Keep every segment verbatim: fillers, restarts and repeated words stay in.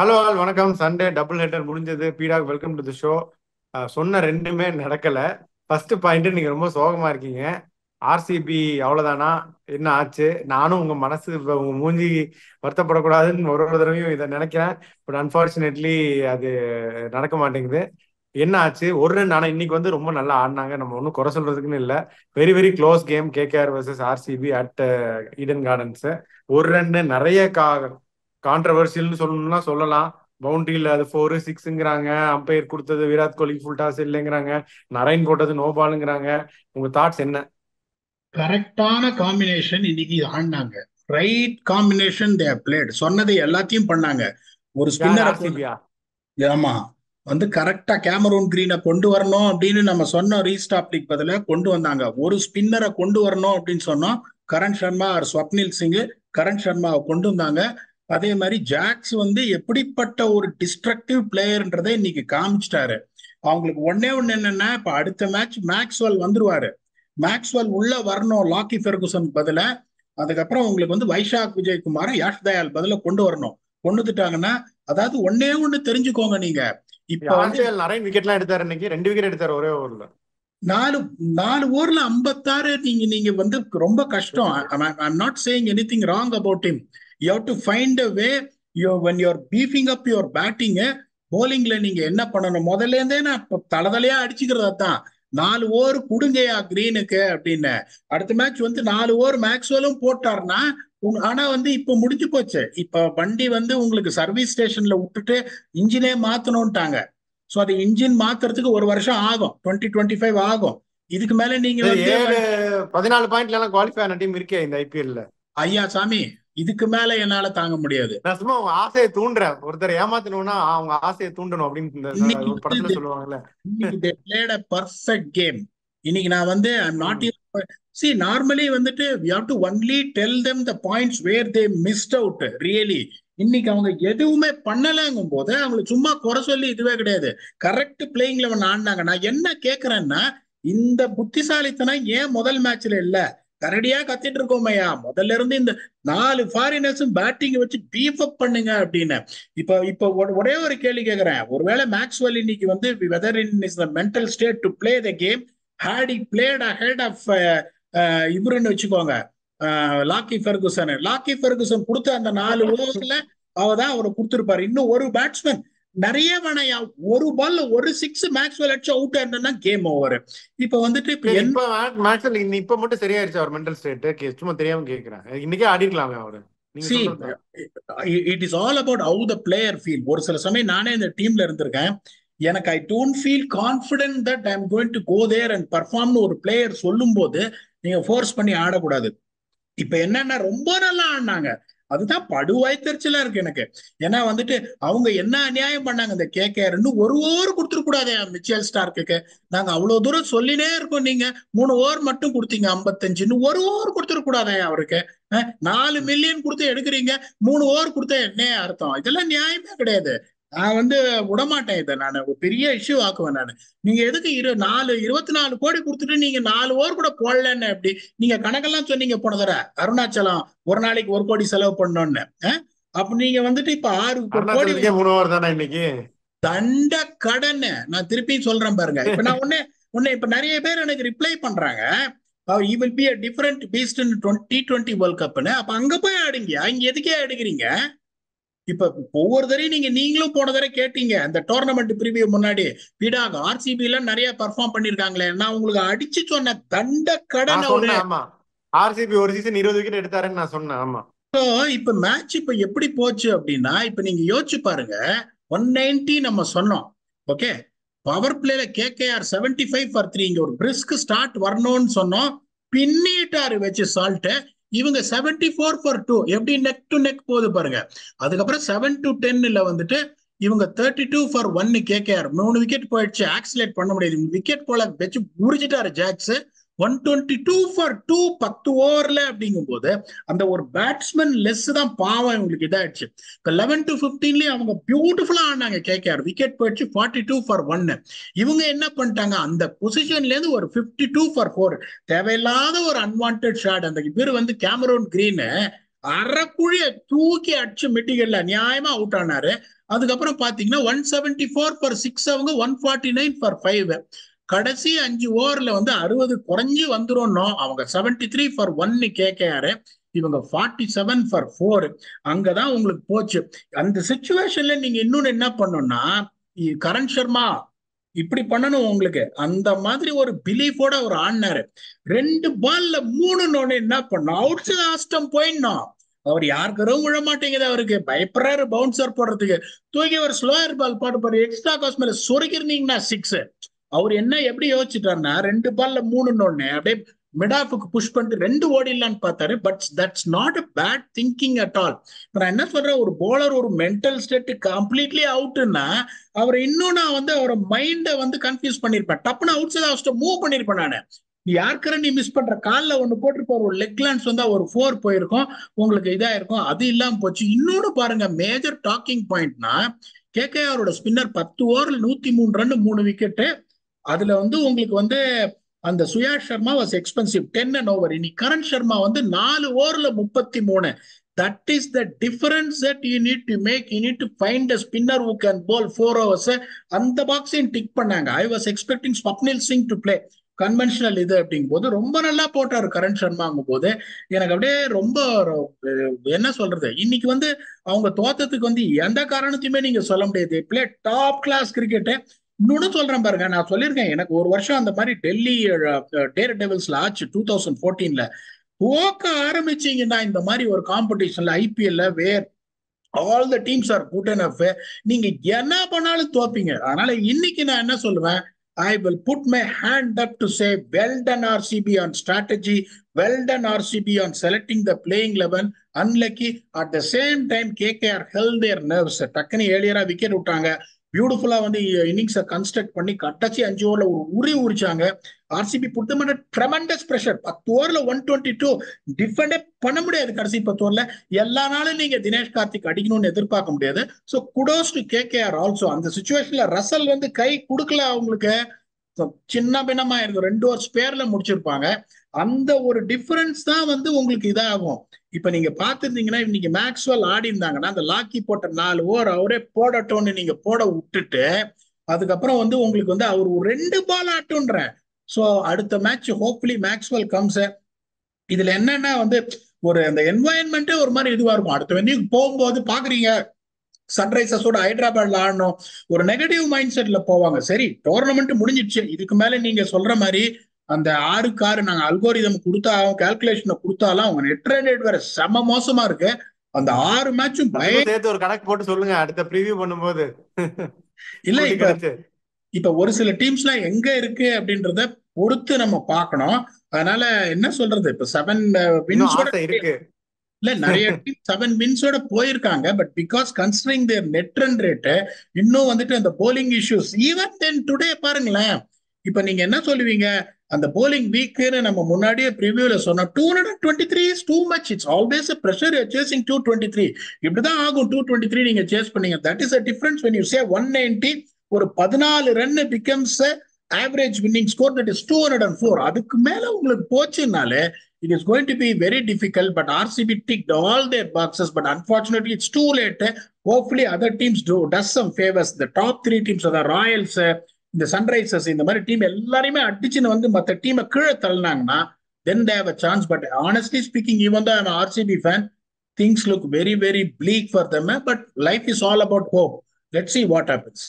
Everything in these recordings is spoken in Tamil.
ஹலோ ஆல் வணக்கம். சண்டே டபுள் ஹெட்டர் முடிஞ்சது. பீடாக் வெல்கம் டு தி ஷோ. சொன்ன ரெண்டுமே நடக்கல. ஃபர்ஸ்ட் பாயிண்ட், நீங்க ரொம்ப சோகமா இருக்கீங்க. ஆர்சிபி அவ்வளவுதானா, என்ன ஆச்சு? நானும் உங்க மனசு இப்ப உங்க மூஞ்சி வருத்தப்படக்கூடாதுன்னு ஒரு ஒரு தடவையும் இதை நினைக்கிறேன். பட் அன்பார்ச்சுனேட்லி அது நடக்க மாட்டேங்குது. என்ன ஆச்சு? ஒரு ரன். ஆனா இன்னைக்கு வந்து ரொம்ப நல்லா ஆடினாங்க. நம்ம ஒன்றும் குறை சொல்றதுக்குன்னு இல்லை. Very very close game. KKR versus RCB at Eden Gardens. ஒரு ரன் நிறைய கா கான்ட்ரவர்சியல்னு சொல்லணும்னா சொல்லலாம். பவுண்டரியில் அது ஃபோரு சிக்ஸுங்கிறாங்க. அம்பையர் கொடுத்தது விராட் கோலி ஃபுல் டாஸ் இல்லைங்கிறாங்க. நரைன் போட்டது நோ பாலுங்கிறாங்க. உங்க தாட்ஸ் என்ன? கரெக்டான காம்பினேஷன் இன்னைக்கு ஆடினாங்க. Right combination they played. சொன்னது எல்லாத்தையும் பண்ணாங்க. ஒரு யார், ஸ்பின்னரை கொண்டு ஆர்சிபியா? ஆமா வந்து கரெக்டா கேமரூன் கிரீனை கொண்டு வரணும் அப்படின்னு நம்ம சொன்னோம். ரீஸ்டாப்லிக் பதில கொண்டு வந்தாங்க. ஒரு ஸ்பின்னரை கொண்டு வரணும் அப்படின்னு சொன்னோம். கரண் சர்மா ஆர் ஸ்வப்னில் சிங் கரண் சர்மாவை கொண்டு வந்தாங்க. அதே மாதிரி ஜாக்ஸ் வந்து எப்படிப்பட்ட ஒரு டிஸ்ட்ரக்டிவ் பிளேயர்ன்றதை இன்னைக்கு காமிச்சிட்டாரு. அவங்களுக்கு ஒன்னே ஒண்ணு என்னன்னா, இப்ப அடுத்த மேட்ச் மேக்ஸ்வெல் வந்துருவாரு. மேக்ஸ்வெல் உள்ள வரணும் லாக்கி ஃபெர்குசன் பதில. அதுக்கப்புறம் உங்களுக்கு வந்து வைஷாக் விஜயகுமார் யாஷ் தயால் பதில கொண்டு வரணும். கொண்டு வந்துட்டாங்கன்னா, அதாவது ஒன்னே ஒண்ணு தெரிஞ்சுக்கோங்க நீங்க. இப்ப வந்து யாஷ் நரைன் விக்கெட்லாம் எடுத்தாரு. இன்னைக்கு ரெண்டு விக்கெட் எடுத்தாரு ஒரே ஓவர்ல. நாலு நாலு ஓவர்ல ஐம்பத்தாறு. நீங்க நீங்க வந்து ரொம்ப கஷ்டம். I'm not saying anything wrong about him. You have to find a way. You when you're beefing up your batting, bowlingல நீங்க என்ன பண்ணணும்? முதல்ல இருந்தே நான் தலதலையா அடிச்சுக்கிறது தான். நாலு ஓவர் கொடுங்கயா கிரீனுக்கு அப்படின்னு. அடுத்த மேட்ச் வந்து நாலு ஓவர் மேக்ஸ்வெலும் போட்டாருன்னா, ஆனா வந்து இப்ப முடிஞ்சு போச்சு. இப்ப வண்டி வந்து உங்களுக்கு சர்வீஸ் ஸ்டேஷன்ல விட்டுட்டு இன்ஜினே மாத்தணும்ட்டாங்க. ஸோ அது இன்ஜின் மாத்துறதுக்கு ஒரு வருஷம் ஆகும். டுவெண்ட்டி டுவெண்ட்டி ஃபைவ் ஆகும். இதுக்கு மேல நீங்க சரி, வந்து ஏழு பதினாலு பாயிண்ட்ல எல்லாம் குவாலிஃபை ஆன டீம் இருக்கே இந்த ஐபிஎல்ல. ஐயா சாமி, இதுக்கு மேல என்னால தாங்க முடியாது. நான் சும்மா உங்க ஆசையை தூண்டுறேன். ஒருத்தர் ஏமாத்தணும்னா அவங்க ஆசையை தூண்டணும் அப்படின்னு இந்த ச- இன்னைக்கு ஒரு படத்துல வந்து சொல்லுவாங்கல்ல. இன்னைக்கு they played a perfect game. இன்னைக்கு நான் வந்து I'm not ம். even see normally வந்துட்டு we have to only tell them the points where they missed out really. இன்னைக்கு அவங்க எதுவுமே பண்ணலங்கும் போது அவங்களுக்கு சும்மா குறை சொல்லி இதுவே கிடையாது. கரெக்ட் பிளேயிங் லெவன் ஆடினாங்க. நான் என்ன கேக்குறேன்னா, இந்த புத்திசாலித்தனம் ஏன் முதல் மேட்ச்ல இல்ல? கரடியா கத்திட்டு இருக்கோமையா முதல்ல இருந்து. இந்த நாலு ஃபாரினர்ஸும் பேட்டிங் வச்சு பீஃப் அப் பண்ணுங்க அப்படின்னு. இப்ப இப்ப ஒ- ஒரே ஒரு கேள்வி கேட்கிறேன். ஒருவேளை மேக்ஸ்வெல் இன்னைக்கு வந்து whether in is the mental state to play the game, had he played ahead of இவருன்னு வச்சுக்கோங்க, லாக்கி ஃபெர்குசன். லாக்கி ஃபெர்குசன் கொடுத்த அந்த நாலு ஓவர்ல அவதான் அவரை கொடுத்திருப்பாரு. இன்னும் ஒரு பேட்ஸ்மேன் நிறைய வேணையா, ஒரு பால் ஒரு சிக்ஸ் மேக்ஸ்வெல் அடிச்சு அவுட் ஆயிருந்தா கேம் ஓவர். இப்ப வந்துட்டு இப்ப சரி, என்ன? இப்ப மேட்ச்ல இப்ப மட்டும் சரியாயிருச்சு அவர் மென்டல் ஸ்டேட்? சும்மா தெரியாம கேக்குறேன். இன்னைக்கே ஆடி இருக்கலாமே அவரு. நீங்க சி சொல்றது. It is all about how the player feel. ஒரு சில சமயம் நானே இந்த டீம்ல இருந்திருக்கேன். எனக்கு I don't feel confident that I am going to go there and பர்ஃபார்ம்னு ஒரு பிளேயர் சொல்லும் போது நீங்க ஃபோர்ஸ் பண்ணி ஆடக்கூடாது. இப்ப என்னன்னா ரொம்ப நல்லா ஆடினாங்க. அதுதான் படுவாய்த்தறிச்சலா இருக்கு எனக்கு. ஏன்னா வந்துட்டு அவங்க என்ன அநியாயம் பண்ணாங்க இந்த கேகேஆர். ஒரு ஓவர் கொடுத்துருக்க கூடாதே மிச்சல் ஸ்டார்க்கு. நாங்க அவ்வளவு தூரம் சொல்லினே இருக்கோம். நீங்க மூணு ஓவர் மட்டும் கொடுத்தீங்க ஐம்பத்தஞ்சுன்னு. ஒரு ஓவர் கொடுத்துருக்க கூடாதே அவருக்கு. அஹ், நாலு மில்லியன் கொடுத்து எடுக்கிறீங்க. மூணு ஓவர் கொடுத்தா என்ன அர்த்தம்? இதெல்லாம் நியாயமே கிடையாது. நான் வந்து விடமாட்டேன். இதை நான் ஒரு பெரிய இஷ்யூ ஆக்குவேன் நான். நீங்க எதுக்கு இரு நாலு இருபத்தி நாலு கோடி கொடுத்துட்டு நீங்க நாலு ஓவர் கூட போடலன்னு எப்படி? நீங்க கணக்கெல்லாம் சொன்னீங்க போன தடவை அருணாச்சலம் ஒரு நாளைக்கு ஒரு கோடி செலவு பண்ணோன்னு. அஹ்? அப்ப நீங்க வந்துட்டு இப்ப ஆறு கோடி அருணாச்சலத்துக்கே மூணு ஓவர் தானே இன்னைக்கு? தண்ட கடன். நான் திருப்பி சொல்றேன் பாருங்க. இப்ப நான் ஒண்ணு ஒண்ணு இப்ப நிறைய பேர் எனக்கு ரிப்ளை பண்றாங்க. He will be a different beast in twenty twenty world கப்னு. அப்ப அங்க போய் ஆடுங்க. இங்க எதுக்கே எடுக்கிறீங்க? இப்ப ஒவ்வொரு தரையும் நீங்க நீங்களும் போன தடவை கேட்டீங்க அந்த டோர்னமெண்ட் பிரிவியூ முன்னாடி. பீடாக் ஆர்சிபி எல்லாம் நிறைய பெர்ஃபார்ம் பண்ணிருக்காங்களே. நான் உங்களுக்கு அடிச்சு சொன்ன தண்ட கடன் நான் ஒரு. சொன்னேன். ஆமா, ஆர்சிபி ஒரு சீசன் இருபது விக்கெட் எடுத்தாருன்னு நான் சொன்னேன். ஆமா. இப்ப மேட்ச் இப்ப எப்படி போச்சு அப்படின்னா, இப்ப நீங்க யோசிச்சு பாருங்க. ஒன் நைன்டி நம்ம சொன்னோம். ஓகே, பவர் பிளேல KKR seventy five for three. இங்க ஒரு பிரிஸ்க் ஸ்டார்ட் வரணும்னு சொன்னோம். பின்னிட்டாரு வச்சு சால்ட். இவங்க செவன்டி ஃபோர் ஃபார் டூ. எப்படி நெக் டு நெக் போகுது பாருங்க. அதுக்கப்புறம் செவன் டு டென்ல வந்துட்டு இவங்க தேர்ட்டி டூ ஃபார் ஒன்னு. கேகேஆர் மூணு விக்கெட் போயிடுச்சு. ஆக்சிலேட் பண்ண முடியாது. விக்கெட் போல வச்சு உறிஞ்சிட்டாரு Jacks. One twenty two for two பத்து ஓவர்ல அப்படிங்கும் போது அந்த ஒரு பேட்ஸ்மேன் லெஸ் தான் பாவம் இவங்களுக்கு இதாயிடுச்சு. இப்ப லெவன் டு பிப்டீன்லயும் அவங்க பியூட்டிஃபுல்லா ஆனாங்க. கேகேஆர் விக்கெட் போயிடுச்சு ஃபார்ட்டி டூ ஃபார் ஒன்னு. இவங்க என்ன பண்ணிட்டாங்க, அந்த பொசிஷன்ல இருந்து ஒரு பிப்டி டூ ஃபார் ஃபோர். தேவையில்லாத ஒரு அன்வான்ட் ஷாட். அந்த இவர் வந்து கேமரோன் கிரீன் அரைக்குழிய தூக்கி அடிச்சு மெட்டிகல்ல நியாயமா அவுட் ஆனாரு. அதுக்கப்புறம் பாத்தீங்கன்னா one seventy four for six, அவங்க one forty nine for five. கடைசி அஞ்சு ஓவர்ல வந்து அறுபது குறைஞ்சி வந்துடும். அவங்க செவன்டி த்ரீ ஃபார் ஒன்னு கேட்காரு, இவங்க ஃபார்ட்டி செவன் ஃபார் ஃபோர். அங்கதான் உங்களுக்கு போச்சு. அந்த சிச்சுவேஷன்ல நீங்க இன்னொன்னு என்ன பண்ணணும்னா, கரண் சர்மா இப்படி பண்ணணும் உங்களுக்கு, அந்த மாதிரி ஒரு பிலீஃபோட ஒரு ஆடினாரு. ரெண்டு பால்ல மூணு நோன்னு என்ன பண்ணும், அவுட் சைட் ஆஸ்டம் போயிடணும். அவர் யாருக்கும் விழ மாட்டேங்குது, அவருக்கு பயப்படுறாரு பவுன்சர் போடுறதுக்கு. தூக்கி ஒரு ஸ்லோயர் பால் பாட்டு பாரு, எக்ஸ்ட்ரா காஸ் மேல சொருக்கிருந்தீங்கன்னா சிக்ஸ். அவர் என்ன எப்படி யோசிச்சுட்டாருன்னா, ரெண்டு பால்ல மூணுன்னு அப்படியே மிடாஃபுக்கு புஷ் பண்ணிட்டு ரெண்டு ஓடிடலான்னு பார்த்தாரு. But that's not a bad thinking at all. நான் என்ன சொல்றேன், ஒரு போலர் ஒரு மென்டல் ஸ்டேட் கம்ப்ளீட்லி அவுட்னா அவரை இன்னும் நான் வந்து அவரை மைண்டை வந்து கன்ஃபியூஸ் பண்ணிருப்பேன். டப்புன்னு அவுட் சைட் ஆஃப் மூவ் பண்ணிருப்பேன் நானு. யாருக்கிற நீ மிஸ் பண்ற, காலில் ஒண்ணு போட்டிருப்பாரு, ஒரு லெக் லான்ஸ் வந்தா ஒரு ஃபோர் போயிருக்கும், உங்களுக்கு இதா இருக்கும். அது இல்லாம போச்சு. இன்னொன்னு பாருங்க, மேஜர் டாக்கிங் பாயிண்ட்னா, கேகேஆரோட ஸ்பின்னர் பத்து ஓவர்ல நூத்தி மூணு ரன் மூணு விக்கெட்டு. அதுல வந்து உங்களுக்கு வந்து அந்த Suyash Sharma was expensive ten and over. இனி கரண் சர்மா வந்து நாலு ஓவர்ல முப்பத்தி மூணு. That is the difference that you need to make. You need to find a spinner who can bowl four overs. அந்த பாக்ஸையும் டிக் பண்ணாங்க. I was expecting Swapnil Singh to play conventional இது அப்படிங்கும் போது ரொம்ப நல்லா போட்டாரு கரண் சர்மாங்கும் போது எனக்கு அப்படியே ரொம்ப என்ன சொல்றது, இன்னைக்கு வந்து அவங்க தோத்தத்துக்கு வந்து எந்த காரணத்தையுமே நீங்க சொல்ல முடியாது. Play top class cricket. இன்னொன்னு சொல்றேன் பாருங்க, நான் சொல்லியிருக்கேன் எனக்கு ஒரு வருஷம் அந்த மாதிரி டெல்லி டேர் டெவில்ஸ்ல ஆச்சு டூ தௌசண்ட் ஃபோர்டீன்ல. போக்க ஆரம்பிச்சீங்கன்னா இந்த மாதிரி ஒரு காம்படிஷன்ல ஐபிஎல்ல where all the teams are good enough, நீங்க என்ன பண்ணாலும் தோப்பீங்க. அதனால இன்னைக்கு நான் என்ன சொல்லுவேன், I will put my hand up to say well done R C B on strategy, well done R C B on selecting the playing eleven. Unlucky at the same time K K R held their nerves. டக்குனு ஏழியரா விக்கெட் விட்டாங்க, பியூட்டிஃபுல்லா வந்து இன்னிங்ஸை கன்ஸ்ட்ரக்ட் பண்ணி கட்டாச்சி அஞ்சு ஓவர்ல ஒரு உரி உரிச்சாங்க. ஆர்சிபி புத்தமான ட்ரெமண்டஸ் பிரஷர். பத்து ஓவர்ல ஒன் டுவெண்ட்டி டூ டிஃபெண்டே பண்ண முடியாது. கடைசி பத்து ஓவர்ல எல்லா நாளும் நீங்க தினேஷ் கார்த்திக் அடிக்கணும்னு எதிர்பார்க்க முடியாது. So kudos to KKR also. அந்த சுச்சுவேஷன்ல ரசல் வந்து கை கொடுக்கல அவங்களுக்கு, சின்ன பின்னமா இருக்கும், ரெண்டு ஓவர் ஸ்பேர்ல முடிச்சிருப்பாங்க. அந்த ஒரு டிஃபரன்ஸ் தான் வந்து உங்களுக்கு இதாகும். இப்ப நீங்க பாத்துருந்தீங்கன்னா இன்னைக்கு மேக்ஸ்வெல் ஆடி இருந்தாங்கன்னா அந்த லாக்கி போட்ட நாலு ஓவர் அவரே போடட்டும்னு நீங்க போட விட்டுட்டு அதுக்கப்புறம் வந்து உங்களுக்கு வந்து அவர் ஒரு ரெண்டு பால் ஆட்டுன்ற. சோ அடுத்த மேட்ச் ஹோப்ஃபுல்லி மேக்ஸ்வெல் கம்ஸ். இதுல என்னன்னா வந்து ஒரு அந்த என்வாயன்மெண்டே ஒரு மாதிரி இதுவா இருக்கும். அடுத்த வென்யூக்கு போகும்போது பாக்குறீங்க சன்ரைசர்ஸோட ஹைதராபாத்ல ஆடணும், ஒரு நெகட்டிவ் மைண்ட் செட்ல போவாங்க. சரி டோர்னமெண்ட் முடிஞ்சிடுச்சு, இதுக்கு மேல நீங்க சொல்ற மாதிரி அந்த ஆறுக்கு ஆறு நாங்க அல்கோரிதம் கொடுத்தா கால்குலேஷனை கொடுத்தாலும் அவங்க நெட் ரன் ரேட் வேற செம மோசமா இருக்கு. அந்த ஆறு மேட்சும் சேர்த்து ஒரு கணக்கு போட்டு சொல்லுங்க அடுத்த ப்ரீவியூ பண்ணும்போது. இல்ல இப்ப இப்ப ஒரு சில டீம்ஸ் எல்லாம் எங்க இருக்கு அப்படின்றத பொறுத்து நம்ம பார்க்கணும். அதனால என்ன சொல்றது, இப்ப செவன் வின்ஸோட இருக்கு, இல்ல நிறைய டீம் செவன் வின்ஸோட போயிருக்காங்க. But because considering their net run rate இன்னும் வந்துட்டு அந்த bowling issues even then today பாருங்களேன். இப்ப நீங்க என்ன சொல்லுவீங்க, அந்த போலிங் வீக்னு நம்ம முன்னாடியே ப்ரிவியூல சொன்னோம். Two hundred twenty three is too much. It's always a pressure you're chasing two twenty three. இப்படிதான் ஆகும். டூ டுவெண்ட்டி த்ரீ நீங்க சேஸ் பண்ணீங்க. That is a difference when you say one ninety. ஒரு பதினாலு run becomes average winning score, that is two hundred four. அதுக்கு மேல உங்களுக்கு போச்சுனாலே it is going to be very difficult. But R C B ticked all their boxes, but unfortunately it's too late. Hopefully other teams do does some favors. The top three teams are the Royals, இந்த சன்ரைசர்ஸ், இந்த மாதிரி டீம் எல்லாரையுமே அடிச்சுன்னு வந்து மற்ற டீமை கீழே தள்ளினாங்கன்னா then they have a chance. But honestly speaking, even though I'm an R C B fan, things look very very bleak for them. But life is all about hope. Let's see what happens.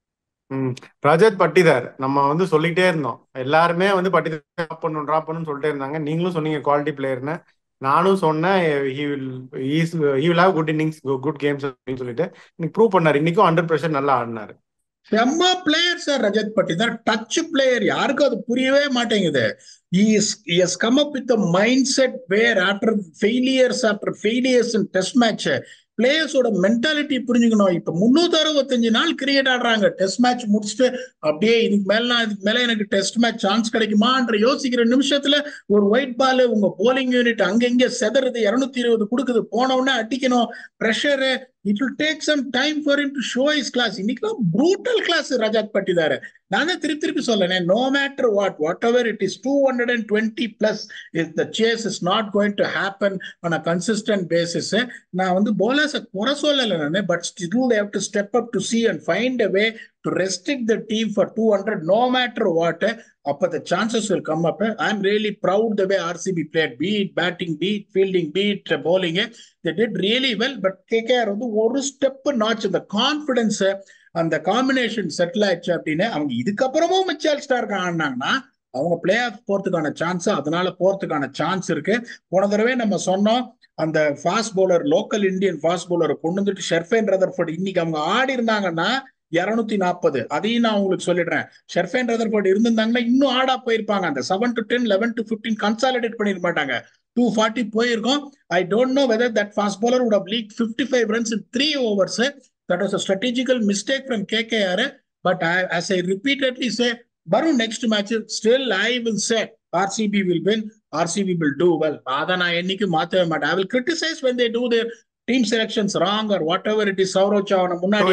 ம் ரஜத் பட்டிதார் நம்ம வந்து சொல்லிக்கிட்டே இருந்தோம், எல்லாருமே வந்து பட்டிதார் ட்ராப் பண்ணணும் ட்ராப் பண்ணணும்னு சொல்லிட்டே இருந்தாங்க. நீங்களும் சொன்னீங்க குவாலிட்டி பிளேயர்னு, நானும் சொன்னேன் he will he will have good innings, good games அப்படின்னு சொல்லிட்டு இன்னைக்கு ப்ரூவ் பண்ணாரு. இன்னைக்கும் அண்டர் பிரஷர் நல்லா ஆடினாரு. செம்ம player sir Rajat Patidar, touch player. யாருக்கும் அது புரியவே மாட்டேங்குது. He is, he has come up with a mindset where after failures after failures in test match, பிளேயர்ஸோட மென்டாலிட்டி புரிஞ்சுக்கணும். இப்ப முன்னூத்தி அறுபத்தஞ்சு நாள் கிரிக்கெட் ஆடுறாங்க, டெஸ்ட் மேட்ச் முடிச்சுட்டு அப்படியே இதுக்கு மேல இதுக்கு மேல எனக்கு டெஸ்ட் மேட்ச் சான்ஸ் கிடைக்குமான்ற யோசிக்கிற நிமிஷத்துல ஒரு ஒயிட் பால் உங்க போலிங் யூனிட் அங்கங்க செதறது, இருநூத்தி இருபது கொடுக்குது, போன உடனே அடிக்கணும், pressure, it will take some time for him to show is class. இன்னைக்கு ப்ரூட்டல் கிளாஸ் ரஜாத் பட்டிதார். நான் தான் திருப்பி திருப்பி சொல்றேன், no matter what whatever it is two hundred and twenty plus is the chase is not going to happen on a consistent basis. நான் வந்து போலர்ஸை குறை சொல்லலை நான், but still they have to step up to see and find a way to restrict the team for two hundred no matter what. Appa the chances will come up. I am really proud the way R C B played, be it batting, be it fielding, be it bowling. They did really well, but K K R வந்து ஒரு ஸ்டெப் நாட்ச் the confidence அந்த காம்பினேஷன் செட்டில் ஆயிடுச்சு அப்படின்னு அவங்க இதுக்கப்புறமும் மிச்சல் ஸ்டார்க் ஆனாங்கன்னா அவங்க பிளே ஆஃப் போறதுக்கான சான்ஸ், அதனால போறதுக்கான சான்ஸ் இருக்கு. போன தடவை நம்ம சொன்னோம் அந்த fast bowler, local Indian fast bowler கொண்டு வந்துட்டு ஷெர்ஃபேன் ரதர்ஃபோர்ட் இன்னைக்கு அவங்க ஆடி இருந்தாங்கன்னா இருநூத்தி நாற்பது. அதையும் நான் உங்களுக்கு சொல்லிடுறேன், ஷெர்ஃபேன் ரதர்ஃபோர்ட் இருந்திருந்தாங்கன்னா இன்னும் ஆடா போயிருப்பாங்க. அந்த seven to ten eleven to fifteen consolidate பண்ணிருக்க மாட்டாங்க, டூ ஃபார்ட்டி போயிருக்கும். I don't know whether that fast bowler would have leaked fifty-five runs in three overs. That was a strategical mistake from K K R. But I, as I repeatedly say, Baru next match, still I will say R C B will win, R C B will do well. Adha na ennikku maathave maata. I will criticize when they do their team selections wrong or whatever it is. Saurav Chauhan முன்னாடி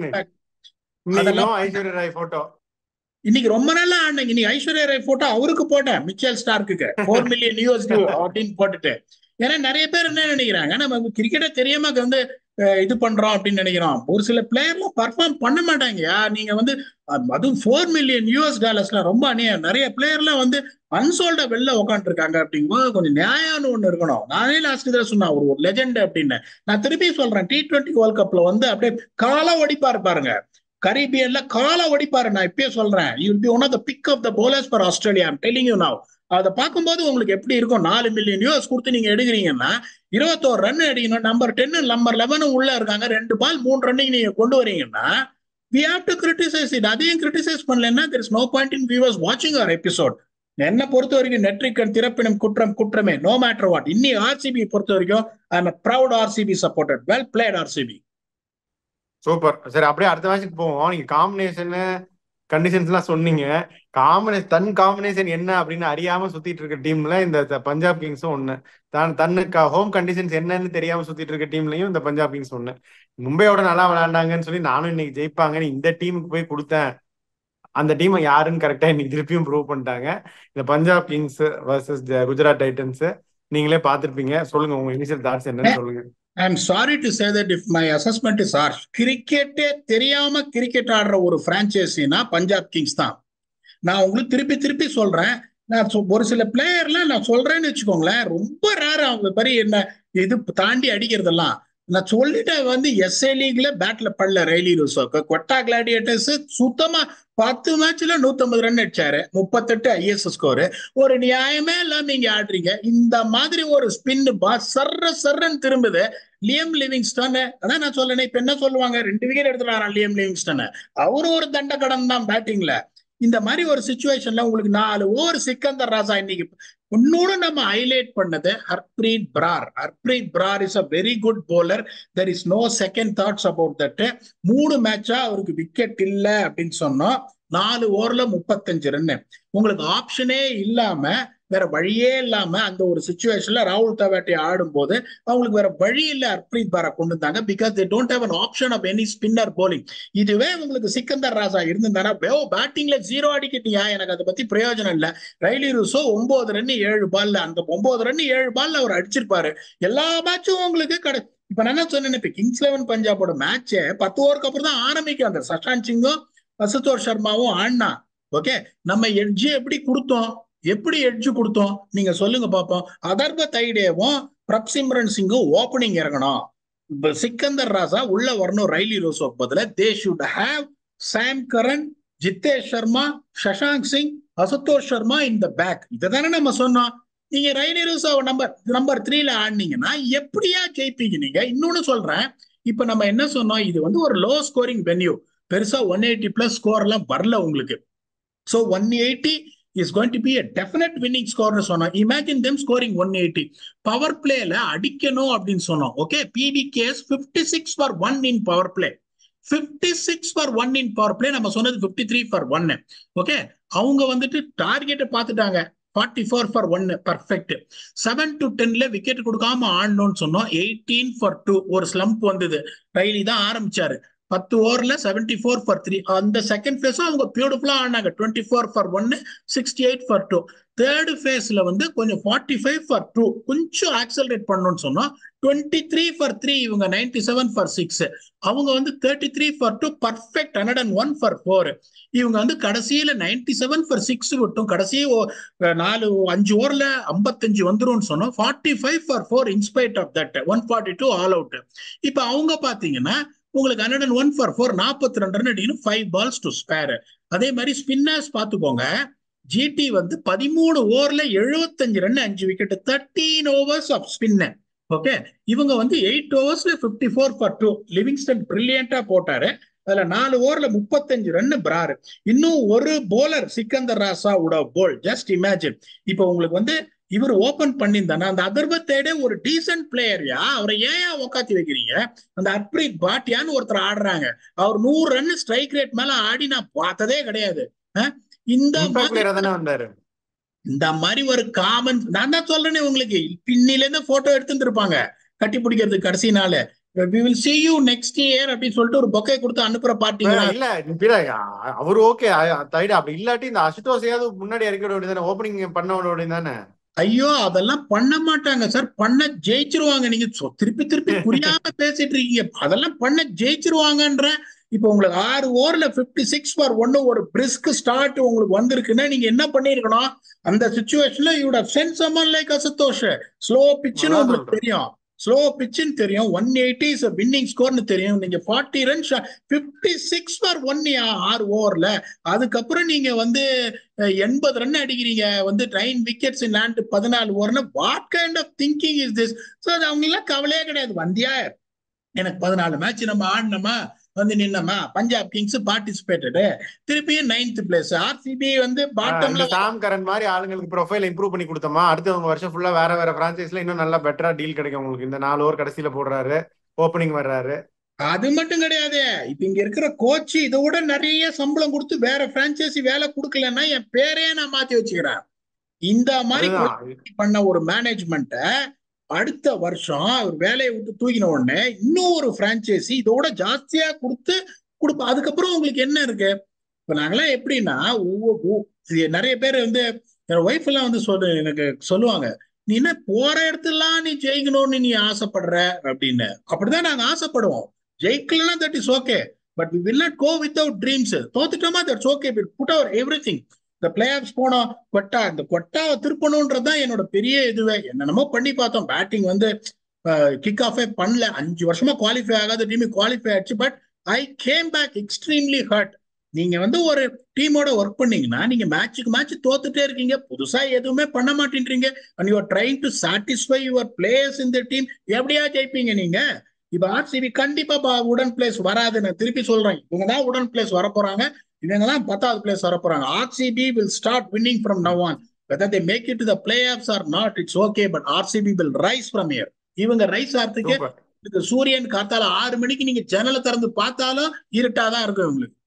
இன்னைக்கு ஐஸ்வர்யா ராய் போட்டோ இன்னைக்கு ரொம்ப நல்லா ஆனீங்க. இன்னைக்கு ஐஸ்வர்யா ராய் போட்டோ அவருக்கு போட்டேன், Mitchell Starc four million US அப்படின்னு போட்டுட்டு. ஏன்னா நிறைய பேர் என்ன நினைக்கிறாங்க, நம்ம கிரிக்கெட்டை தெரியாம வந்து இது பண்றோம் அப்படின்னு நினைக்கிறோம். ஒரு சில பிளேயர்ல பர்ஃபார்ம் பண்ண மாட்டாங்க. நீங்க வந்து அதுவும் ஃபோர் மில்லியன் யூஎஸ் டாலர்ஸ்ல ரொம்ப அநியாயம். நிறைய பிளேயர்லாம் வந்து அன்சோல்டா வெளில உட்காந்து இருக்காங்க. அப்படிங்கும்போது கொஞ்சம் நியாயம்னு ஒண்ணு இருக்கணும். நானே லாஸ்ட் இதில் சொன்னேன் ஒரு ஒரு லெஜெண்ட் அப்படின்னு. நான் திருப்பி சொல்றேன், டி டுவெண்ட்டி வேர்ல்ட் கப்ல வந்து அப்படியே காலை ஒடிப்பாரு பாருங்க, கரீபியன்ல காலை ஒடிப்பாரு. நான் இப்பயே சொல்றேன், you will be one of the pick of the bowlers for Australia. I'm telling you now. அதை பார்க்கும்போது உங்களுக்கு எப்படி இருக்கும், நாலு மில்லியன் யூஎஸ் கொடுத்து நீங்க எடுக்கிறீங்கன்னா இருபத்தோரு ரன் அடிக்கணும். நம்பர் டென்னு நம்பர் லெவனும் உள்ள இருக்காங்க, ரெண்டு பால் மூணு ரன்னுக்கு நீங்க கொண்டு வரீங்கன்னா we have to criticize it. அதையும் கிரிட்டிசைஸ் பண்ணலன்னா there is no point in viewers watching our episode. என்ன பொறுத்த வரைக்கும் நெட்ரிக்கன் திறப்பினும் குற்றம் குற்றமே, no matter what. இன்னி ஆர்சிபி பொறுத்த வரைக்கும் I am a proud R C B supporter. Well played R C B. Super. சரி, அப்படியே அடுத்த மேட்சுக்கு போவோம். நீங்க காம்பினேஷன் கண்டிஷன்ஸ் எல்லாம் சொன்னீங்க. காம்பினேஷன் தன் காம்பினேஷன் என்ன அப்படின்னு அறியாம சுத்திட்டு இருக்க டீம்ல இந்த பஞ்சாப் கிங்ஸும் ஒண்ணு. தான் தன்னுக்கு ஹோம் கண்டிஷன்ஸ் என்னன்னு தெரியாம சுத்திட்டு இருக்க டீம்லயும் இந்த பஞ்சாப் கிங்ஸ் ஒண்ணு. மும்பையோட நல்லா விளையாண்டாங்கன்னு சொல்லி நானும் இன்னைக்கு ஜெயிப்பாங்கன்னு இந்த டீமுக்கு போய் கொடுத்தேன். அந்த டீமை யாருன்னு கரெக்டா இன்னைக்கு திருப்பியும் ப்ரூவ் பண்ணிட்டாங்க. இந்த Punjab Kings versus Gujarat Titans நீங்களே பார்த்திருப்பீங்க. சொல்லுங்க உங்க இனிஷியல் தாட்ஸ் என்னன்னு சொல்லுங்க. I am sorry to say that if my assessment is harsh, கிரிக்கெட்டே தெரியாம கிரிக்கெட் ஆடுற ஒரு பிரான்ச்சைசினா பஞ்சாப் கிங்ஸ் தான். நான் உங்களுக்கு திருப்பி திருப்பி சொல்றேன், நான் ஒரு சில பிளேயர்லாம் நான் சொல்றேன்னு வச்சுக்கோங்களேன், ரொம்ப ரேர் அவங்க பரி என்ன இது தாண்டி அடிக்கிறதெல்லாம். நான் சொல்லிட்டேன் வந்து எஸ்ஏ லீக்ல பேட்ல படல ரெய்லி ரூசோக்கு. கொட்டா கிளாடியேட்டர்ஸ் சுத்தமா பத்து மேட்ச்ல நூத்தி ஐம்பது ரன் அடிச்சாரு, முப்பத்தெட்டு ஐஎஸ் ஸ்கோரு. ஒரு நியாயமே இல்லாம நீங்க ஆடுறீங்க. இந்த மாதிரி ஒரு ஸ்பின் பால் சர்ற சர்றன்னு திரும்புது. லியம் லிவிங்ஸ்டன், அதான் நான் சொல்லேன், இப்ப என்ன சொல்லுவாங்க, ரெண்டு விக்கெட் எடுத்துட்டாரான் லியம் லிவிங்ஸ்டன். அவரு ஒரு தண்ட கடன் தான் பேட்டிங்ல. இந்த மாதிரி ஒரு சிச்சுவேஷன்ல உங்களுக்கு நாலு ஓவர் சிக்கந்தர் ராஜா. இன்னைக்கு இன்னொன்னு நம்ம ஹைலைட் பண்ணது Harpreet Brar. Harpreet Brar is a very good bowler. there is no second thoughts about that. மூணு மேட்சா அவருக்கு விக்கெட் இல்ல அப்படின்னு சொன்னோம். நாலு ஓவர்ல முப்பத்தஞ்சு ரன்னு. உங்களுக்கு ஆப்ஷனே இல்லாம வேற வழியே இல்லாம அந்த ஒரு சிச்சுவேஷன்ல ராகுல் தவாட்டி ஆடும் போது அவங்களுக்கு வேற வழி இல்ல ஹர்ப்ரீத் பாரை கொண்டு வந்தாங்க. Because they don't have an option of any spinner bowling. இதுவே உங்களுக்கு சிக்கந்தர் ராஜா இருந்திருந்தானா பேட்டிங்ல ஜீரோ அடிக்கிட்டியா, எனக்கு அதை பத்தி பிரயோஜனம் இல்ல. ரைலி ரூசோ ஒன்பது ரன் ஏழு பால்ல, அந்த ஒன்பது ரன் ஏழு பால்ல அவர் அடிச்சிருப்பாரு. எல்லா மேட்சும் உங்களுக்கு கடை. இப்ப நான் என்ன சொன்னேன், இப்ப கிங்ஸ் லெவன் பஞ்சாபோட மேட்சே பத்து ஓவருக்கு அப்புறம் தான் ஆரம்பிக்கும். அந்த சஷாந்த் சிங்கும் அசுதோஷ் சர்மாவும் ஆடினா ஓகே. நம்ம எட்ஜ் எப்படி கொடுத்தோம், எப்படி எட்ஜ் கொடுத்தோம் நீங்க சொல்லுங்க பாப்போம். அதர்ப தைடேவும் பிரப்சிம்ரன் சிங்கும் ஓப்பனிங் இறங்கணும். சிக்கந்தர் ராஜா உள்ள வரணும் ரைலி ரோசோக்கு பதில. They should have Sam Curran, Jitesh Sharma, Shashank Singh, Ashutosh Sharma in the pack. இதைதானே நம்ம சொன்னோம். நீங்க ரைலி ரோசோ நம்பர் நம்பர் த்ரீல ஆடினீங்கன்னா எப்படியா ஜெயிப்பீங்க நீங்க. இன்னொன்னு சொல்றேன், இப்ப நம்ம என்ன சொன்னோம், இது வந்து ஒரு லோ ஸ்கோரிங் வென்யூ. பெருசா ஒன் எயிட்டி பிளஸ் ஸ்கோர் எல்லாம் வரல உங்களுக்கு. So one eighty is going to be a definite winning score னு சொன்னோம். Imagine them scoring one eighty. Power பிளேல அடிக்கணும் அப்படின்னு சொன்னோம். ஓகே, PBKS fifty-six for one in power play. fifty-six for one in power play. நம்ம சொன்னது fifty-three for one. ஓகே, அவங்க வந்துட்டு டார்கெட்டை பார்த்துட்டாங்க. ஃபார்ட்டி ஃபோர் ஃபார் ஒன்னு பர்ஃபெக்ட். செவன் டு டென்ல விக்கெட் கொடுக்காம ஆடணும்னு சொன்னோம். எயிட்டீன் ஃபார் டூ ஒரு ஸ்லம்ப் வந்தது. ரைலி தான் ஆரம்பிச்சாரு. பத்து ஓவர்ல செவன்டி ஃபோர் ஃபார் த்ரீ. அந்த செகண்ட் ஃபேஸும் அவங்க பியூட்டிஃபுல்லா ஆடினாங்க. டுவெண்ட்டி ஃபோர் ஃபார் ஒன்னு, sixty eight for two. Third ஃபேஸ்ல வந்து கொஞ்சம் ஃபார்ட்டி ஃபைவ் ஃபார் டூ கொஞ்சம் ஆக்சலரேட் பண்ணணும்னு சொன்னோம். டுவெண்ட்டி த்ரீ ஃபார் த்ரீ, இவங்க நைன்டி செவன் ஃபார் சிக்ஸ், அவங்க வந்து thirty three for two perfect hundred and one for four. இவங்க வந்து கடைசியில நைன்டி செவன் ஃபார் சிக்ஸ் விட்டும் கடைசி நாலு அஞ்சு ஓவர்ல ஐம்பத்தஞ்சு வந்துரும்னு சொன்னோம். Forty five for four in spite of that one forty two all out. இப்ப அவங்க பாத்தீங்கன்னா உங்களுக்கு hundred and one for four நாற்பத்தி ரெண்டு ரன் அடிக்கணும், ஃபைவ் பால்ஸ் டு ஸ்பேர். அதே மாதிரி ஸ்பின்னர்ஸ் பாத்துக்கோங்க. ஜிடி வந்து பதிமூணு ஓவர்ல எழுபத்தஞ்சு ரன், அஞ்சு விக்கெட், thirteen overs of spinner. Okay, இவங்க வந்து எயிட் ஓவர்ஸ்ல fifty four for two. Livingstone பிரில்லியண்டா போட்டாரு. அதுல நாலு ஓவர்ல முப்பத்தஞ்சு ரன் பிராரு. இன்னும் ஒரு போலர் சிக்கந்தர் ராசா உட போல். Just imagine. இப்போ உங்களுக்கு வந்து இவர் ஓபன் பண்ணியிருந்தானா அந்த அதர்வத்தேடே ஒரு டீசென்ட் பிளேயர்யா, அவரை ஏன் உக்காத்தி வைக்கிறீங்க? அந்த அப்ரீத் பாட்டியான்னு ஒருத்தர் ஆடுறாங்க. அவர் நூறு ரன் ஸ்ட்ரைக் ரேட் மேல ஆடி நான் பார்த்ததே கிடையாது. இந்த மாதிரி இந்த மாதிரி ஒரு காமன், நான் தான் சொல்றேனே உங்களுக்கு, பின்னில இருந்து போட்டோ எடுத்துட்டு இருப்பாங்க கட்டி பிடிக்கிறது கடைசி நாள். we will see you next year அப்படின்னு சொல்லிட்டு ஒரு பொக்கை கொடுத்து அனுப்புற பாத்தீங்களா? இல்ல அவரு ஓகே அப்படி இல்லாட்டி இந்த அசுதோஷையாவது முன்னாடி இறக்கிட வேண்டியதானே, ஓப்பனிங் பண்ண வேண்டியதானே. ஐயோ, அதெல்லாம் பண்ண மாட்டாங்க சார். பண்ண ஜெயிச்சிருவாங்க. நீங்க திருப்பி திருப்பி புரியாம பேசிட்டு இருக்கீங்க. அதெல்லாம் பண்ண ஜெயிச்சிருவாங்கன்ற. இப்ப உங்களுக்கு ஆறு ஓவர்ல பிப்டி சிக்ஸ் ஃபார் ஒன்னு ஒரு பிரிஸ்க் ஸ்டார்ட் உங்களுக்கு வந்திருக்குன்னா நீங்க என்ன பண்ணிருக்கணும்? அந்த சிச்சுவேஷன்ல you'd have sent someone like Ashutosh. Slow பிட்ச்னு உங்களுக்கு தெரியும், ஸ்லோ பிட்ச்னு தெரியும், ஒன் எயிட்டி இஸ் வின்னிங் ஸ்கோர்னு தெரியும். நீங்க forty run fifty six for one ஆறு ஓவர்ல. அதுக்கப்புறம் நீங்க வந்து எண்பது ரன் அடிக்கிறீங்க வந்து நைன் விக்கெட்ஸ் இன் ஹேண்ட் பதினாலு ஓவர்ல. What kind of thinking is this? So அது அவங்க எல்லாம் கவலையே கிடையாது. வந்தியா எனக்கு பதினாலு மேட்ச் நம்ம ஆடினோமா, வந்து நின்னமா, பஞ்சாப் கிங்ஸ் பார்ட்டிசிபேட்டட், திருப்பியும் நைன்த் பிளேஸ். ஆர்சிபி வந்து பாட்டம்ல சாம் கரன் மாதிரி ஆளுங்களுக்கு ப்ரொஃபைல் இம்ப்ரூவ் பண்ணி கொடுத்தோமா, அடுத்த வருஷம் ஃபுல்லா வேற வேற பிரான்சைஸ்ல இன்னும் நல்லா பெட்டரா டீல் கிடைக்கும் உங்களுக்கு. இந்த நாலு ஓவர் கடைசியில போடுறாரு, ஓப்பனிங் வர்றாரு. அது மட்டும் கிடையாது. இப்ப இங்க இருக்கிற கோச் இதை விட நிறைய சம்பளம் கொடுத்து வேற பிரான்சைசி வேலை கொடுக்கலன்னா என் பேரே நான் மாத்தி வச்சுக்கிறேன். இந்த மாதிரி பண்ண ஒரு மேனேஜ்மெண்ட்ட அடுத்த வருஷம் அவர் வேலையை விட்டு தூக்கின உடனே இன்னும் ஒரு பிரான்சைசி இதோட ஜாஸ்தியா கொடுத்து கொடுப்போம். அதுக்கப்புறம் உங்களுக்கு என்ன இருக்கு? இப்ப நாங்கெல்லாம் எப்படின்னா, நிறைய பேர் வந்து என் ஒய்ஃப் எல்லாம் வந்து சொல்லு எனக்கு சொல்லுவாங்க, நீ என்ன போற இடத்துலாம் நீ ஜெயிக்கணும்னு நீ ஆசைப்படுற அப்படின்னு. அப்படிதான் நாங்க ஆசைப்படுவோம். ஜெயிக்கலாம் that is okay, but we will not go without dreams. தோத்துட்டோமா that's okay, put our everything. இந்த பிளே ஆஃப்ஸ் போனோம், கொட்டா, இந்த கொட்டாவை திருப்பணும்ன்றதுதான் என்னோட பெரிய இதுவே. என்னென்னமோ பண்ணி பார்த்தோம். பேட்டிங் வந்து கிக் ஆஃபே பண்ணல. அஞ்சு வருஷமா குவாலிஃபை ஆகாத டீம் குவாலிஃபை ஆச்சு. But I came back extremely hurt. நீங்க வந்து ஒரு டீமோட ஒர்க் பண்ணீங்கன்னா நீங்க மேட்சுக்கு மேட்ச் தோத்துட்டே இருக்கீங்க, புதுசா எதுவுமே பண்ண மாட்டேன்றீங்க. and you are trying to satisfy your players in the team. எப்படியா ஜெயிப்பீங்க நீங்க? இப்ப ஆர்சிபி கண்டிப்பா உடன் பிளேஸ் வராது. நான் திருப்பி சொல்றேன், இவங்க தான் உடன் பிளேஸ் வர போறாங்க. இவங்க தான் பத்தாவது பிளேஸ் வர போறாங்க. RCB will start winning from now on. whether they make it to the playoffs or not, it's okay, but RCB will rise from here. இவங்க ரைஸ் ஆகிறதுக்கு சூரியன் காத்தால ஆறு மணிக்கு நீங்க ஜன்னலை திறந்து பார்த்தாலும் இருட்டாதான் இருக்கும் உங்களுக்கு.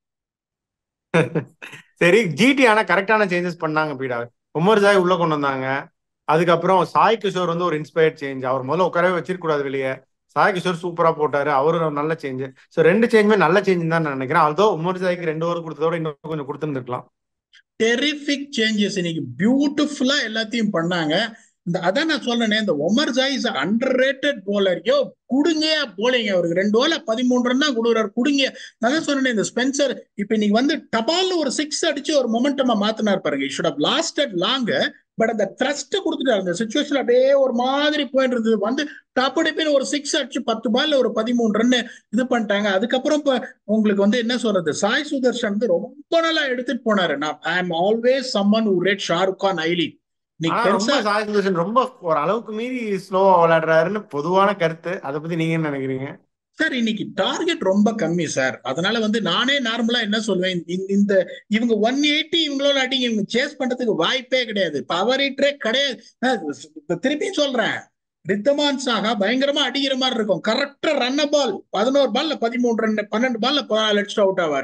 சரி, ஜிடி ஆனா கரெக்டான சேஞ்சஸ் பண்ணாங்க. பீடா உமர் ஜாய் உள்ள கொண்டு வந்தாங்க. அதுக்கப்புறம் சாய் கிஷோர் வந்து ஒரு இன்ஸ்பயர்ட் சேஞ்ச். அவர் முதல்ல உட்காரவே வச்சிருக்க கூடாது வெளியே. சாய் கிஷோர் சூப்பரா போட்டாரு, அவரும் நல்ல சேஞ்ச். ஸோ ரெண்டு சேஞ்சுமே நல்ல சேஞ்ச் தான் நான் நினைக்கிறேன். அதோ உமர் ஜாய்க்கு ரெண்டு ஓவர் கொடுத்ததோட இன்னும் கொஞ்சம் கொடுத்துருந்துருக்கலாம். டெரிஃபிக் சேஞ்சஸ் இன்னைக்கு பியூட்டிஃபுல்லா எல்லாத்தையும் பண்ணாங்க. இந்த அதான் நான் சொல்றேனே, இந்த Omarzai is underrated bowler. யோ குடுங்கயா போலிங்க, அவருக்கு ரெண்டு ஓவர்ல பதிமூணு ரன் தான் கொடுக்குறாரு. குடுங்க. நான் தான் சொன்னேன், இந்த ஸ்பென்சர் இப்ப இன்னைக்கு வந்து டபால்னு ஒரு சிக்ஸ் அடிச்சு ஒரு மொமெண்டமா மாத்தினார் பாருங்க. It should have lasted long, but அந்த த்ரஸ்ட் கொடுத்துட்டாரு. அந்த சிச்சுவேஷன் அப்படியே ஒரு மாதிரி போயிட்டு இருந்தது. வந்து டாப் அடிப்பின் ஒரு சிக்ஸ் அடிச்சு பத்து பால்ல ஒரு பதிமூணு ரன் இது பண்ணிட்டாங்க. அதுக்கப்புறம் இப்ப உங்களுக்கு வந்து என்ன சொல்றது, சாய் சுதர்ஷன் வந்து ரொம்ப நல்லா எடுத்துட்டு போனாரு. நான் I am always someone who rate Shahrukh Khan highly. ரொம்ப ஒரு அளவுக்கு மீறி ஸ்லோவா விளையாடுறாருன்னு பொதுவான கருத்து. அதை பத்தி நீங்க என்ன நினைக்கிறீங்க சார்? இன்னைக்கு டார்கெட் ரொம்ப கம்மி சார். அதனால வந்து நானே நார்மலா என்ன சொல்வேன், இந்த இவங்க ஒன் எயிட்டி இவங்களோட அடிங்க, இவங்க சேஸ் பண்றதுக்கு வாய்ப்பே கிடையாது. பவர் ஹிட்டரே கிடையாது. திருப்பி சொல்றேன், ரித்தமான் சாகா பயங்கரமா அடிக்கிற மாதிரி இருக்கும். கரெக்டா ரன் பால் பதினோரு பால்ல பதிமூணு ரன், பன்னெண்டு பால்ல பதினாலு அடிச்சுட்டு அவுட் ஆவாரு.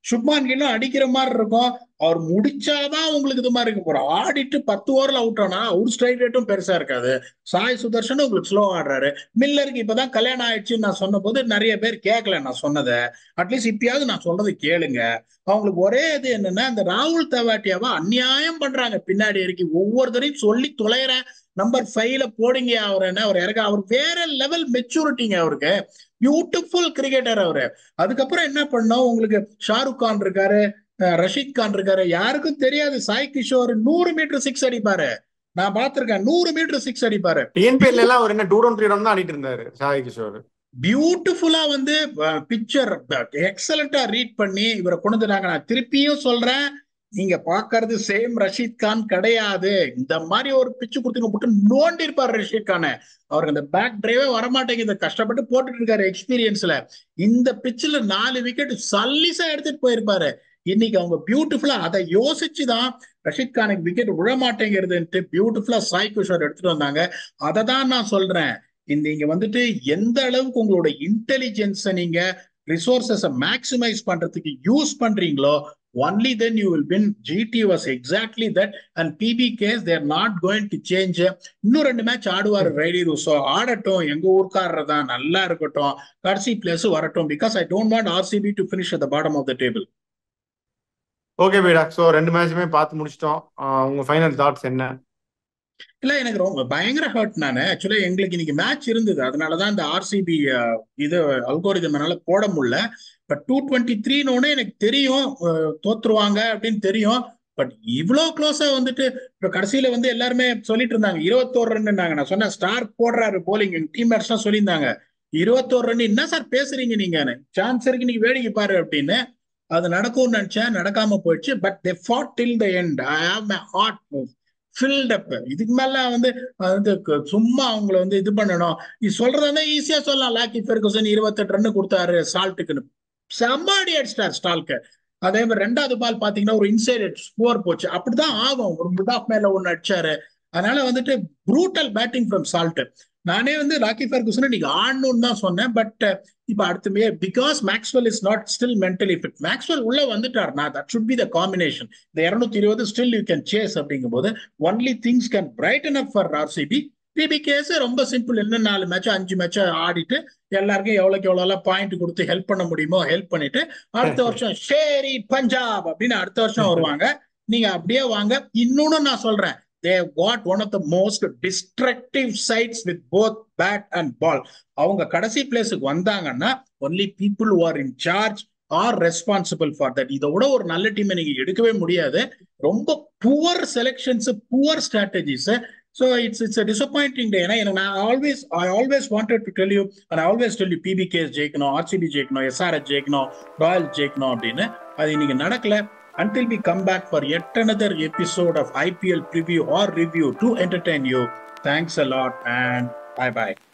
சுப்மான் கில்லும் அடிக்கிற மாதிரி இருக்கும். அவர் முடிச்சாதான் உங்களுக்கு இது மாதிரி இருக்க போறோம். ஆடிட்டு பத்து ஓவர்ல அவுட் ஆனா அவர் ஸ்ட்ரைக் ரேட்டும் பெருசா இருக்காது. சாய் சுதர்ஷன் உங்களுக்கு ஸ்லோ ஆடுறாரு. மில்லருக்கு இப்பதான் கல்யாணம் ஆயிடுச்சுன்னு நான் சொன்ன போது நிறைய பேர் கேட்கல நான் சொன்னதை. அட்லீஸ்ட் இப்பயாவது நான் சொல்றது கேளுங்க. அவங்களுக்கு ஒரே இது என்னன்னா, இந்த ராகுல் தவாட்டியாவை அநியாயம் பண்றாங்க பின்னாடி இறக்கி. ஒவ்வொருத்தரையும் சொல்லி தொலைறேன், நம்பர் ஃபைவ்ல போடுங்க அவர். என்ன அவர் இறக்க, அவர் வேற லெவல் மெச்சூரிட்டிங்க அவருக்கு. பியூட்டிஃபுல் கிரிக்கெட்டர் அவரு. அதுக்கப்புறம் என்ன பண்ணோம், உங்களுக்கு ஷாருக் கான் இருக்காரு, ரஷீத் கான் இருக்காரு. யாருக்கும் தெரியாது சாய் கிஷோர் நூறு மீட்டர் சிக்ஸ் அடிப்பாரு. நான் பார்த்திருக்கேன், நூறு மீட்டர் சிக்ஸ் அடிப்பாரு. டிஎன்பிஎல் எல்லாம் ஒரு என்ன டூ ரன் த்ரீ ரன் தான் ஆடிட்டு இருந்தாரு சாய் கிஷோர். பியூட்டிஃபுல்லா வந்து பிக்சர் எக்ஸலண்டா ரீட் பண்ணி இவரை கொண்டு வந்தாங்க. நான் திருப்பியும் சொல்றேன், நீங்க பாக்குறது சேம் ரஷீத் கான் கிடையாது. இந்த மாதிரி ஒரு பிச்சு கொடுத்து போட்டு நோண்டி இருப்பாரு ரஷீத் கான. அவருக்கு அந்த பேக் டிரைவே வரமாட்டேங்குது, கஷ்டப்பட்டு போட்டுட்டு இருக்காரு எக்ஸ்பீரியன்ஸ்ல. இந்த பிச்சில் நாலு விக்கெட் சல்லிசா எடுத்துட்டு போயிருப்பாரு. இன்னைக்கு அவங்க பியூட்டிஃபுல்லா அதை யோசிச்சுதான் ரஷீத் கானுக்கு விக்கெட் விழ மாட்டேங்கிறதுன்ட்டு பியூட்டிஃபுல்லா சாய் கிஷோர் எடுத்துட்டு வந்தாங்க. அதை தான் நான் சொல்றேன். இந்த இங்க வந்துட்டு எந்த அளவுக்கு உங்களோட இன்டெலிஜென்ஸை நீங்க ரிசோர்சஸை மேக்சிமைஸ் பண்றதுக்கு யூஸ் பண்றீங்களோ, only then you will win. G T was exactly that, and P B Ks they are not going to change. இன்னும் ரெண்டு மேட்ச் ஆடுவாரு ரைடி ரூசோ, ஆடட்டும், எங்க ஊர்க்காரர் தான், நல்லா இருக்கட்டும், கடைசி பிளேஸ் வரட்டும். Because I don't want R C B to finish at the bottom of the table. Okay பீடா, ஸோ ரெண்டு மேட்சுமே பார்த்து முடிச்சிட்டோம். உங்க ஃபைனல் தாட்ஸ் என்ன? இல்ல, எனக்கு ரொம்ப பயங்கர ஹர்ட். நானு ஆக்சுவலா எங்களுக்கு இன்னைக்கு மேட்ச் இருந்தது, அதனாலதான் இந்த ஆர்சிபி இது அல்கோரிதம் என்னால போட முடியல. பட் டூ டுவெண்ட்டி த்ரீன்னு எனக்கு தெரியும் தோத்துருவாங்க அப்படின்னு தெரியும். பட் இவ்வளோ க்ளோஸா வந்துட்டு இப்ப கடைசியில வந்து எல்லாருமே சொல்லிட்டு இருந்தாங்க இருபத்தோரு ரன். நான் சொன்னேன் ஸ்டார் போடுறாரு போலிங், எங்க டீம் மேட்ஸ் எல்லாம் சொல்லியிருந்தாங்க இருபத்தோரு ரன். என்ன சார் பேசுறீங்க நீங்க, சான்ஸ் இருக்கு நீங்க வேடிக்கை பாரு அப்படின்னு. அது நடக்கும்னு நினைச்சேன், நடக்காம போயிடுச்சு. But they fought till the end. I have my heart filled up. இதுக்கு மேல வந்து வந்து சும்மா அவங்கள வந்து இது பண்ணணும். நீ சொல்றதா ஈஸியா சொல்லலாம், லாக்கி ஃபெர்குசன் இருபத்தெட்டு ரன் கொடுத்தாரு சால்ட்டுக்குன்னு, செம்மாடி அடிச்சிட்டார் ஸ்டால்க்கு. அதே மாதிரி ரெண்டாவது பால் பாத்தீங்கன்னா ஒரு இன்சைட் ஸ்கோர் போச்சு. அப்படிதான் ஆகும், ஒரு மிட் ஆஃப் மேல ஒன்னு அடிச்சாரு. அதனால வந்துட்டு ப்ரூட்டல் பேட்டிங் ஃப்ரம் சால்ட். நானே வந்து லாக்கி ஃபெர்குசன் நீங்க ஆடணும்னு தான் சொன்னேன். பட் இப்ப அடுத்துமே because Maxwell is not still mentally fit. Maxwell உள்ள வந்துட்டார்னா that should be the combination. இந்த இருநூத்தி இருபது ஸ்டில் யூ கேன் சேஸ் அப்படிங்கும் போது only things can brighten up for RCB. PBKS ரொம்ப சிம்பிள், இன்னும் நாலு மேட்ச் அஞ்சு மேட்ச் ஆடிட்டு எல்லாருக்கும் எவ்வளவுக்கு எவ்வளவு பாயிண்ட் கொடுத்து ஹெல்ப் பண்ண முடியுமோ ஹெல்ப் பண்ணிட்டு அடுத்த வருஷம் ஷேரி பஞ்சாப் அப்படின்னு அடுத்த வருஷம் வருவாங்க. நீங்க அப்படியே வாங்க. இன்னொன்னு நான் சொல்றேன், they have got one of the most destructive sides with both bat and ball. அவங்க கடைசி பிளேஸுக்கு வந்தாங்கன்னா only people who are in charge are responsible for that. இதை விட ஒரு நல்ல டீமை நீங்க எடுக்கவே முடியாது. ரொம்ப poor selections, poor strategies. So it's it's a disappointing day. ஏன்னா நான் always I always wanted to tell you, and I always tell you P B Ks ஜெயிக்கணும், R C B ஜெயிக்கணும், S R H ஜெயிக்கணும், ராயல் ஜெயிக்கணும் அப்படின்னு. அது இன்னைக்கு நடக்கல. Until we come back for yet another episode of I P L preview or review to entertain you. Thanks a lot and bye bye.